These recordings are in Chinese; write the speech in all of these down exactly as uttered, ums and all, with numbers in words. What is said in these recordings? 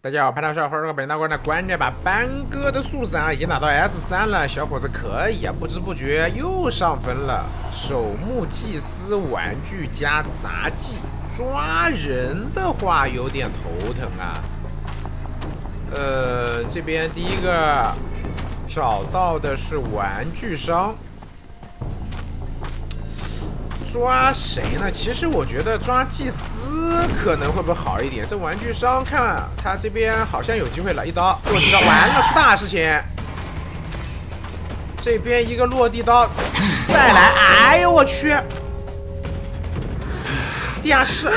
大家好，拍到小伙儿，本大官的观点把班哥的速闪已经打到 S 三了，小伙子可以啊，不知不觉又上分了。守墓祭司玩具加杂技，抓人的话有点头疼啊。呃，这边第一个找到的是玩具商。 抓谁呢？其实我觉得抓祭司可能会不会好一点。这玩具商看他这边好像有机会了，一刀落地刀，完了出大事情。这边一个落地刀，再来，哎呦我去！地下室，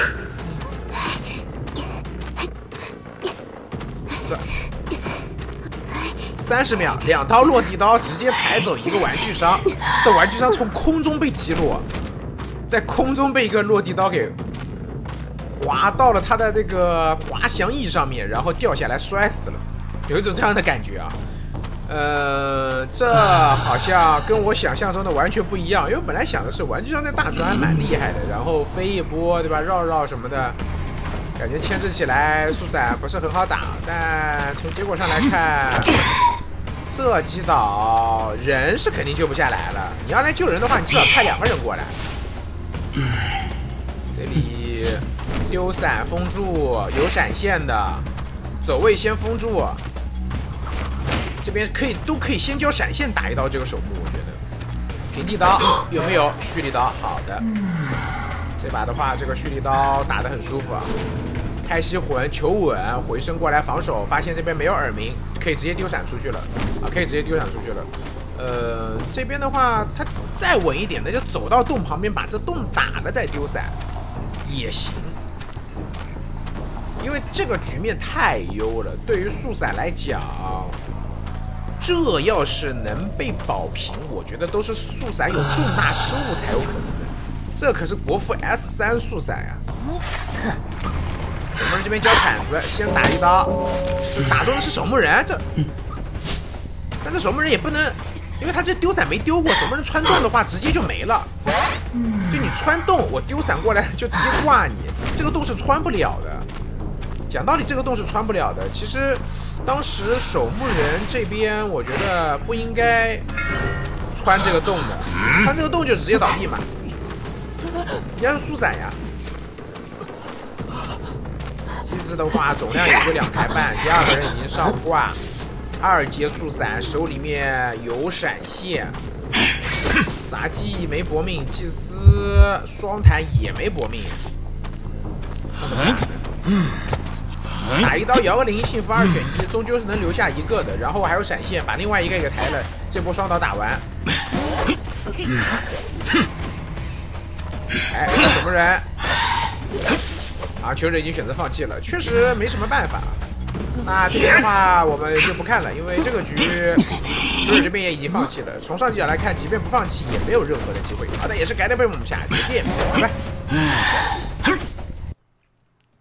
这三十秒，两刀落地刀直接抬走一个玩具商。这玩具商从空中被击落。 在空中被一个落地刀给划到了他的这个滑翔翼上面，然后掉下来摔死了，有一种这样的感觉啊。呃，这好像跟我想象中的完全不一样，因为本来想的是玩具商在大船还蛮厉害的，然后飞一波对吧，绕绕什么的，感觉牵制起来速闪不是很好打。但从结果上来看，这击倒人是肯定救不下来了。你要来救人的话，你至少派两个人过来。 这里丢伞封住，有闪现的，走位先封住。这边可以都可以先交闪现打一刀这个守墓，我觉得。平地刀有没有？蓄力刀，好的。这把的话，这个蓄力刀打得很舒服啊。开息魂求稳，回身过来防守，发现这边没有耳鸣，可以直接丢伞出去了啊，可以直接丢伞出去了。 呃，这边的话，他再稳一点，那就走到洞旁边，把这洞打了再丢伞，也行。因为这个局面太优了，对于速伞来讲，这要是能被保平，我觉得都是速伞有重大失误才有可能的。这可是国服 S 三速伞呀！守墓人这边交铲子，先打一刀，打中的是守墓人，这，但这守墓人也不能。 因为他这丢伞没丢过，守墓人穿洞的话直接就没了。就你穿洞，我丢伞过来就直接挂你，这个洞是穿不了的。讲道理，这个洞是穿不了的。其实当时守墓人这边，我觉得不应该穿这个洞的，穿这个洞就直接倒地嘛。人家是速伞呀。机子的话，总量也就两台半，第二个人已经上挂。 二阶速伞手里面有闪现，杂技没搏命，祭司双弹也没搏命，打一刀摇个零，幸福二选一，终究是能留下一个的。然后还有闪现，把另外一个也给抬了。这波双刀打完，哎，守墓人啊，求者已经选择放弃了，确实没什么办法。 那这边的话，我们就不看了，因为这个局，球者这边也已经放弃了。从上角来看，即便不放弃，也没有任何的机会。好的，也是改的被我们下决定，拜拜。